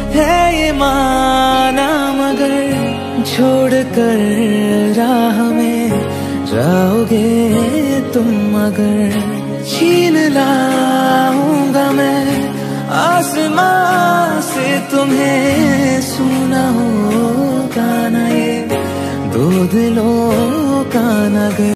है ये माना, मगर छोड़ कर राह में जाओगे तुम अगर। छीन लाऊंगा मैं आसमां से तुम्हें, सुना होगा ना ये दो दिलों का नगर।